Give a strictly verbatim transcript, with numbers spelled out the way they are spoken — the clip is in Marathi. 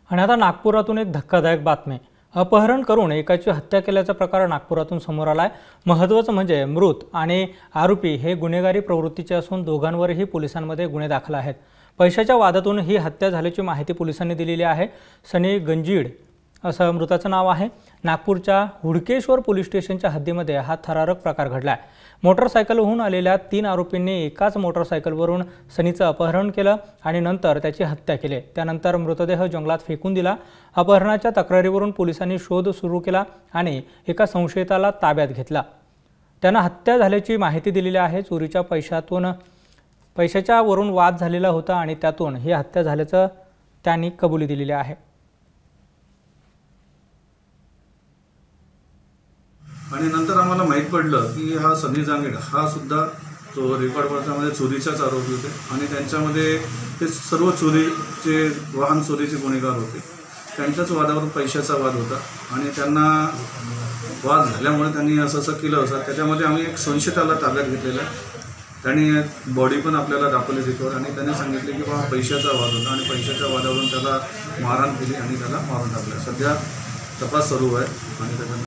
आणि आता नागपुरातून एक धक्कादायक बातमी। अपहरण करून एकाची हत्या केल्याचा प्रकार नागपुरातून समोर आलाय। महत्त्वाचं म्हणजे मृत आणि आरोपी हे गुन्हेगारी प्रवृत्तीचे असून दोघांवरही पोलिसांमध्ये गुन्हे दाखल आहेत। पैशाच्या वादातून ही हत्या झाल्याची माहिती पोलिसांनी दिलेली आहे। सनी गंजीड असं मृताचं नाव आहे। नागपूरच्या हुडकेश्वर पोलीस स्टेशनच्या हद्दीमध्ये हा थरारक प्रकार घडलाय। मोटरसायकलहून आलेल्या तीन आरोपींनी एकाच मोटरसायकलवरून सनीचं अपहरण केलं आणि नंतर त्याची हत्या केली। त्यानंतर मृतदेह जंगलात फेकून दिला। अपहरणाच्या तक्रारीवरून पोलिसांनी शोध सुरू केला आणि एका संशयिताला ताब्यात घेतला। त्यानं हत्या झाल्याची माहिती दिलेली आहे। चोरीच्या पैशातून पैशाच्या वरून वाद झालेला होता आणि त्यातून ही हत्या झाल्याचं त्यांनी कबुली दिलेली आहे। आणि नंतर आम्हाला माहित पडलं की हा सनी जांगेड हा सुद्धा तो रेकॉर्डवरच्यामध्ये चोरीचाच आरोपी होते आणि त्यांच्यामध्ये ते सर्व चोरीचे वाहन चोरीचे गुन्हेगार होते। त्यांच्याच वादावरून पैशाचा वाद होता आणि त्यांना वाद झाल्यामुळे त्यांनी असं असं केलं असं त्याच्यामध्ये आम्ही एक संशयिताला ताब्यात घेतलेला आहे। त्यांनी बॉडी पण आपल्याला दाखवली तिथवर आणि त्यांनी सांगितले की बाबा पैशाचा वाद होता आणि पैशाच्या वादावरून त्याला मारहाण केली आणि त्याला मारून टाकलं। सध्या तपास सुरू आहे आणि त्याच्या